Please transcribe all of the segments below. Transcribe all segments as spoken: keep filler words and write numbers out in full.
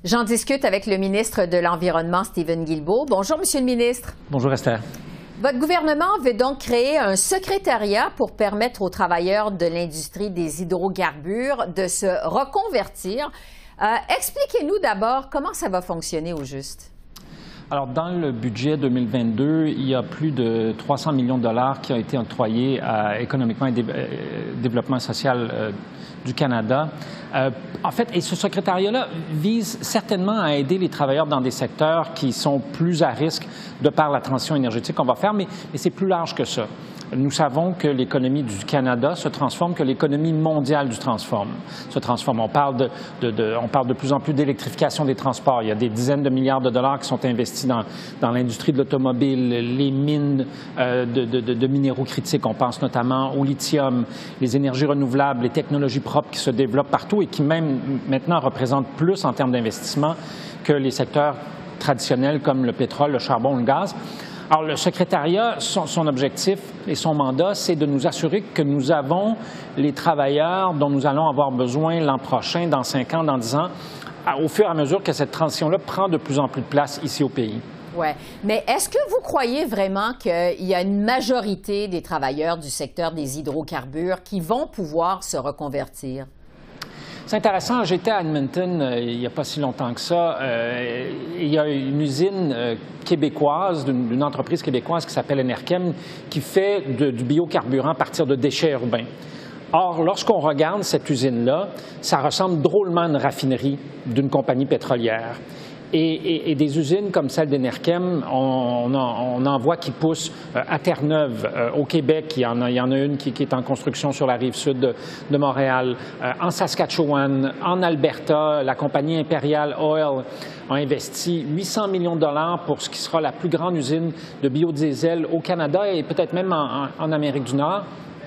J'en discute avec le ministre de l'Environnement, Stephen Guilbeault. Bonjour, Monsieur le ministre. Bonjour, Esther. Votre gouvernement veut donc créer un secrétariat pour permettre aux travailleurs de l'industrie des hydrocarbures de se reconvertir. Euh, Expliquez-nous d'abord comment ça va fonctionner au juste. Alors, dans le budget deux mille vingt-deux, il y a plus de trois cents millions de dollars qui ont été octroyés à Économiquement et Dé euh, Développement social euh, du Canada. Euh, en fait, et ce secrétariat-là vise certainement à aider les travailleurs dans des secteurs qui sont plus à risque de par la transition énergétique qu'on va faire, mais, mais c'est plus large que ça. Nous savons que l'économie du Canada se transforme, que l'économie mondiale du transforme, se transforme. On parle de, de, de, on parle de plus en plus d'électrification des transports. Il y a des dizaines de milliards de dollars qui sont investis dans, dans l'industrie de l'automobile, les mines euh, de, de, de, de minéraux critiques. On pense notamment au lithium, les énergies renouvelables, les technologies propres qui se développent partout et qui même maintenant représentent plus en termes d'investissement que les secteurs traditionnels comme le pétrole, le charbon, le gaz. Alors, le secrétariat, son, son objectif et son mandat, c'est de nous assurer que nous avons les travailleurs dont nous allons avoir besoin l'an prochain, dans cinq ans, dans dix ans, au fur et à mesure que cette transition-là prend de plus en plus de place ici au pays. Oui, mais est-ce que vous croyez vraiment qu'il y a une majorité des travailleurs du secteur des hydrocarbures qui vont pouvoir se reconvertir? C'est intéressant. J'étais à Edmonton euh, il n'y a pas si longtemps que ça. Euh, il y a une usine euh, québécoise, d'une entreprise québécoise qui s'appelle Enerkem, qui fait de, du biocarburant à partir de déchets urbains. Or, lorsqu'on regarde cette usine-là, ça ressemble drôlement à une raffinerie d'une compagnie pétrolière. Et, et, et des usines comme celle d'Enerkem, on, on, on en voit qui poussent euh, à Terre-Neuve, euh, au Québec. Il y, en a, il y en a une qui, qui est en construction sur la rive sud de, de Montréal. Euh, en Saskatchewan, en Alberta, la compagnie Imperial Oil a investi huit cents millions de dollars pour ce qui sera la plus grande usine de biodiesel au Canada et peut-être même en, en, en Amérique du Nord.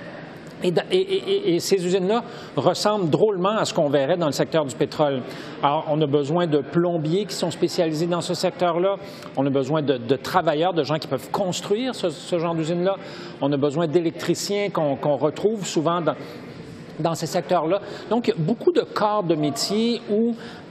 Et, et, et, et ces usines-là ressemblent drôlement à ce qu'on verrait dans le secteur du pétrole. Alors, on a besoin de plombiers qui sont spécialisés dans ce secteur-là. On a besoin de, de travailleurs, de gens qui peuvent construire ce, ce genre d'usine-là. On a besoin d'électriciens qu'on qu'on retrouve souvent dans, dans ces secteurs-là. Donc, il y a beaucoup de corps de métier où,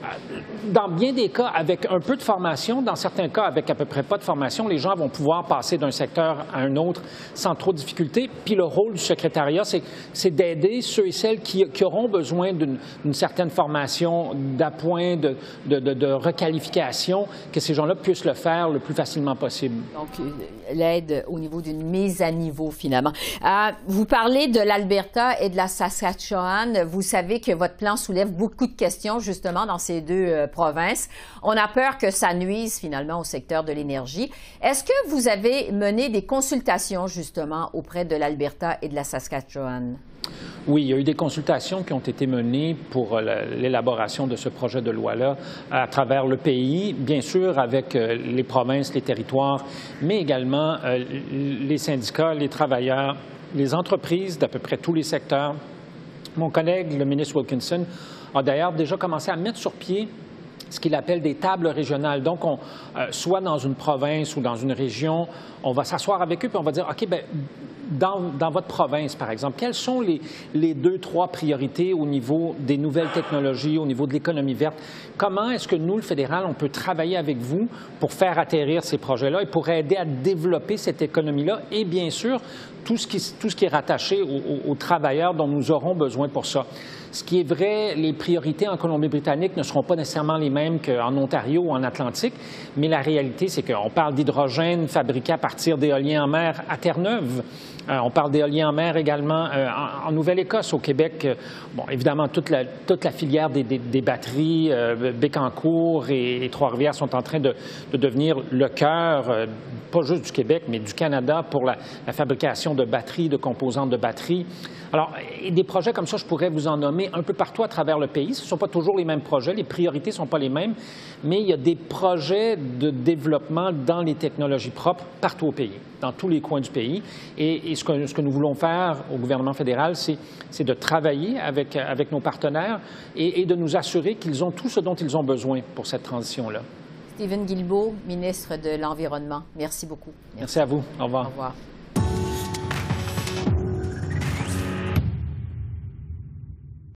dans bien des cas, avec un peu de formation, dans certains cas, avec à peu près pas de formation, les gens vont pouvoir passer d'un secteur à un autre sans trop de difficultés. Puis le rôle du secrétariat, c'est d'aider ceux et celles qui, qui auront besoin d'une certaine formation, d'appoint, de, de, de, de requalification, que ces gens-là puissent le faire le plus facilement possible. Donc, l'aide au niveau d'une mise à niveau, finalement. Euh, vous parlez de l'Alberta et de la Saskatchewan. Vous savez que votre plan soulève beaucoup de questions, justement, dans ces deux euh, provinces. On a peur que ça nuise finalement au secteur de l'énergie. Est-ce que vous avez mené des consultations justement auprès de l'Alberta et de la Saskatchewan? Oui, il y a eu des consultations qui ont été menées pour l'élaboration de ce projet de loi-là à travers le pays, bien sûr avec les provinces, les territoires, mais également les syndicats, les travailleurs, les entreprises d'à peu près tous les secteurs. Mon collègue, le ministre Wilkinson, a d'ailleurs déjà commencé à mettre sur pied ce qu'il appelle des tables régionales. Donc, on, euh, soit dans une province ou dans une région, on va s'asseoir avec eux puis on va dire, OK, bien, dans, dans votre province, par exemple, quelles sont les, les deux, trois priorités au niveau des nouvelles technologies, au niveau de l'économie verte? Comment est-ce que nous, le fédéral, on peut travailler avec vous pour faire atterrir ces projets-là et pour aider à développer cette économie-là? Et bien sûr, tout ce qui, tout ce qui est rattaché aux, aux travailleurs dont nous aurons besoin pour ça. Ce qui est vrai, les priorités en Colombie-Britannique ne seront pas nécessairement les mêmes qu'en Ontario ou en Atlantique, mais la réalité, c'est qu'on parle d'hydrogène fabriqué à partir d'éoliens en mer à Terre-Neuve. Euh, on parle d'éoliens en mer également euh, en, en Nouvelle-Écosse, au Québec. Euh, bon, évidemment, toute la, toute la filière des, des, des batteries, euh, Bécancour et, et Trois-Rivières sont en train de, de devenir le cœur, euh, pas juste du Québec, mais du Canada pour la, la fabrication de batteries, de composantes de batteries. Alors, et des projets comme ça, je pourrais vous en nommer un peu partout à travers le pays. Ce ne sont pas toujours les mêmes projets, les priorités ne sont pas les mêmes, mais il y a des projets de développement dans les technologies propres partout au pays, dans tous les coins du pays. Et, et ce, que, ce que nous voulons faire au gouvernement fédéral, c'est de travailler avec, avec nos partenaires et, et de nous assurer qu'ils ont tout ce dont ils ont besoin pour cette transition-là. Stephen Guilbeault, ministre de l'Environnement, merci beaucoup. Merci. Merci à vous. Au revoir. Au revoir.